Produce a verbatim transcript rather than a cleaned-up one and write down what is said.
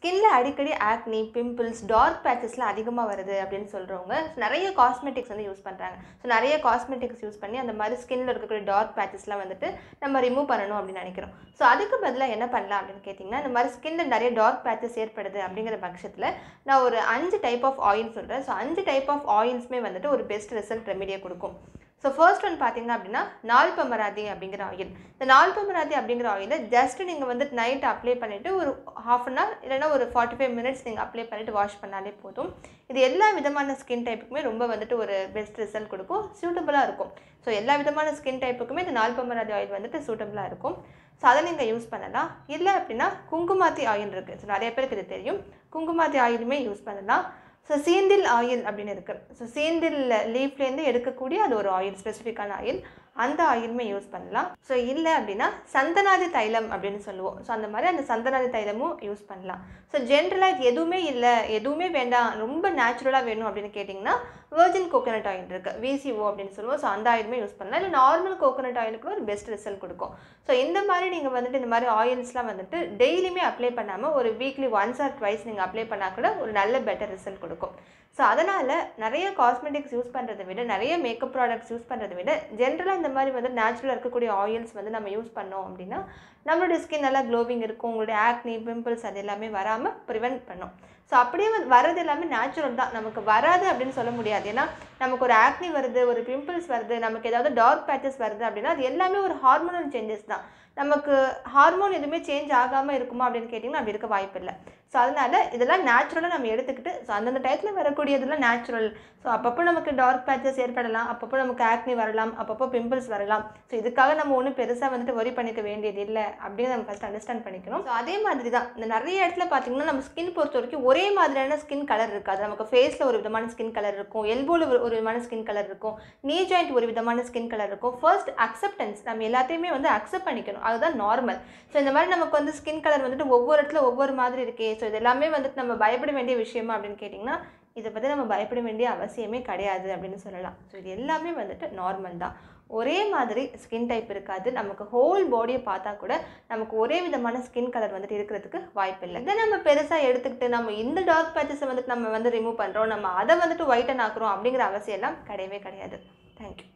ஸ்கின்ல அடிக்கடி ஆக்னி, pimples, dark பேச்சஸ்லாம் அதிகமாக வருது அப்படின்னு சொல்கிறவங்க நிறைய காஸ்மெட்டிக்ஸ் வந்து யூஸ் பண்ணுறாங்க. ஸோ நிறைய காஸ்மெட்டிக்ஸ் யூஸ் பண்ணி அந்த மாதிரி ஸ்கின்ல இருக்கக்கூடிய டார்க் பேச்சஸ்லாம் வந்துட்டு நம்ம ரிமூவ் பண்ணணும் அப்படின்னு நினைக்கிறோம். ஸோ அதுக்கு பதிலாக என்ன பண்ணலாம் அப்படின்னு கேட்டிங்கன்னா, இந்த மாதிரி ஸ்கின்ல நிறைய டார்க் பேச்சஸ் ஏற்படுது அப்படிங்கிற பட்சத்தில் நான் ஒரு அஞ்சு டைப் ஆஃப் ஆயில் சொல்கிறேன். ஸோ அஞ்சு டைப் ஆஃப் ஆயில்ஸுமே வந்துட்டு ஒரு பெஸ்ட் ரிசல்ட் ரெமிடியை கொடுக்கும். ஸோ ஃபர்ஸ்ட் ஒன் பார்த்தீங்க அப்படின்னா நால்பமராதி அப்படிங்கிற ஆயில். இந்த நால்பமராதி அப்படிங்கிற ஆயிலை ஜஸ்ட் நீங்கள் வந்து நைட் அப்ளை பண்ணிவிட்டு ஒரு ஹாஃப் அன் ஹவர் இல்லைனா ஒரு ஃபார்ட்டி ஃபைவ் மினிட்ஸ் நீங்கள் அப்ளை பண்ணிவிட்டு வாஷ் பண்ணாலே போதும். இது எல்லா விதமான ஸ்கின் டைப்புக்குமே ரொம்ப வந்துட்டு ஒரு பெஸ்ட் ரிசல்ட் கொடுக்கும், சூட்டபுளாக இருக்கும். ஸோ எல்லா விதமான ஸ்கின் டைப்புக்குமே இந்த நால்பமராதி ஆயில் வந்துட்டு சூட்டபுளாக இருக்கும். ஸோ அதை நீங்கள் யூஸ் பண்ணலாம். இல்லை அப்படின்னா குங்குமாத்தி ஆயில் இருக்குது. ஸோ நிறைய பேருக்கு இது தெரியும். குங்குமாத்தி ஆயிலுமே யூஸ் பண்ணலாம். ஸோ சீந்தில் ஆயில் அப்படின்னு இருக்குது. ஸோ சீந்தில் லீஃப்லேருந்து எடுக்கக்கூடிய அது ஒரு ஆயில், ஸ்பெசிஃபிக்கான ஆயில், அந்த ஆயிலுமே யூஸ் பண்ணலாம். ஸோ இல்லை அப்படின்னா சந்தனாதி தைலம் அப்படின்னு சொல்லுவோம். ஸோ அந்த மாதிரி அந்த சந்தனாதி தைலமும் யூஸ் பண்ணலாம். ஸோ ஜென்ரலாக இது எதுவுமே இல்லை, எதுவுமே வேண்டாம், ரொம்ப நேச்சுரலாக வேணும் அப்படின்னு கேட்டிங்கன்னா வெர்ஜின் கோகோனட் ஆயில் இருக்குது, விசிஓ அப்படின்னு சொல்லுவோம். ஸோ அந்த ஆயிலுமே யூஸ் பண்ணலாம். இல்லை நார்மல் கோகோனட் ஆயிலுக்கு ஒரு பெஸ்ட் ரிசல்ட் கொடுக்கும். ஸோ இந்த மாதிரி நீங்கள் வந்துட்டு இந்த மாதிரி ஆயில்ஸ்லாம் வந்துட்டு டெய்லியுமே அப்ளை பண்ணாமல் ஒரு வீக்லி ஒன்ஸ் ஆர் ட்வைஸ் நீங்கள் அப்ளை பண்ணால் கூட ஒரு நல்ல பெட்டர் ரிசல்ட் கொடுக்கும். ஸோ அதனால் நிறைய காஸ்மெட்டிக்ஸ் யூஸ் பண்ணுறதை விட, நிறைய மேக்கப் ப்ராடக்ட்ஸ் யூஸ் பண்ணுறதை விட ஜென்ரலாக இந்த மாதிரி வந்து நேச்சுரலாக இருக்கக்கூடிய ஆயில்ஸ் வந்து நம்ம யூஸ் பண்ணோம் அப்படின்னா நம்மளுடைய ஸ்கின் நல்லா க்ளோவிங் இருக்கும். உங்களுடைய ஆக்னி, பிம்பிள்ஸ் அது எல்லாமே வராமல் ப்ரிவென்ட் பண்ணும். ஸோ அப்படியே வந்து வர்றது எல்லாமே நேச்சுரல் தான், நமக்கு வராது அப்படின்னு சொல்ல முடியாது. ஏன்னா நமக்கு ஒரு ஆக்னி வருது, ஒரு பிம்பிள்ஸ் வருது, நமக்கு ஏதாவது டார்க் பேச்சஸ் வருது அப்படின்னா அது எல்லாமே ஒரு ஹார்மோனல் சேஞ்சஸ் தான். நமக்கு ஹார்மோன் எதுவுமே சேஞ்ச் ஆகாமல் இருக்குமா அப்படின்னு கேட்டிங்கன்னா அப்படி இருக்க வாய்ப்பு இல்லை. ஸோ அதனால் இதெல்லாம் நேச்சுரலாக நம்ம எடுத்துக்கிட்டு, ஸோ அந்தந்த டயத்தில் வரக்கூடியதெல்லாம் நேச்சுரல். ஸோ அப்பப்போ நமக்கு டார்க் பேச்சஸ் ஏற்படலாம், அப்பப்போ நமக்கு ஆக்னி வரலாம், அப்பப்போ பிம்பிள்ஸ் வரலாம். ஸோ இதுக்காக நம்ம ஒன்றும் பெருசாக வந்துட்டு ஒரி பண்ணிக்க வேண்டியது இல்லை அப்படின்னு நம்ம ஃபஸ்ட் அண்டர்ஸ்டாண்ட் பண்ணிக்கணும். ஸோ அதே மாதிரி தான் இந்த நிறைய இடத்துல பார்த்திங்கன்னா நம்ம ஸ்கின் பொறுத்த வரைக்கும் ஒரே மாதிரியான ஸ்கின் கலர் இருக்காது. நமக்கு ஃபேஸில் ஒரு விதமான ஸ்கின் கலர் இருக்கும், எல்போவில் ஒரு விதமான ஸ்கின் கலர் இருக்கும், நீ ஜாயிண்ட் ஒரு விதமான ஸ்கின் கலர் இருக்கும். ஃபர்ஸ்ட் அக்செப்டன்ஸ், நம்ம எல்லாத்தையுமே வந்து அக்செப்ட் பண்ணிக்கணும், அதுதான் நார்மல். ஸோ இந்த மாதிரி நமக்கு வந்து ஸ்கின் கலர் வந்துட்டு ஒவ்வொரு இடத்துல ஒவ்வொரு மாதிரி இருக்கே, ஸோ இது எல்லாமே வந்துட்டு நம்ம பயப்பட வேண்டிய விஷயமா அப்படின்னு கேட்டிங்கன்னா இதை பற்றி நம்ம பயப்பட வேண்டிய அவசியமே கிடையாது அப்படின்னு சொல்லலாம். ஸோ இது எல்லாமே வந்துட்டு நார்மல் தான். ஒரே மாதிரி ஸ்கின் டைப் இருக்காது. நமக்கு ஹோல் பாடியை பார்த்தா கூட நமக்கு ஒரே விதமான ஸ்கின் கலர் வந்துட்டு இருக்கிறதுக்கு வாய்ப்பு இல்லை. இதை நம்ம பெருசாக எடுத்துக்கிட்டு நம்ம இந்த டார்க் பேச்சஸை வந்துட்டு நம்ம வந்து ரிமூவ் பண்ணுறோம், நம்ம அதை வந்துட்டு ஒயிட்டன் ஆக்குறோம் அப்படிங்கிற அவசியம் எல்லாம் கிடையவே கிடையாது. தேங்க்யூ.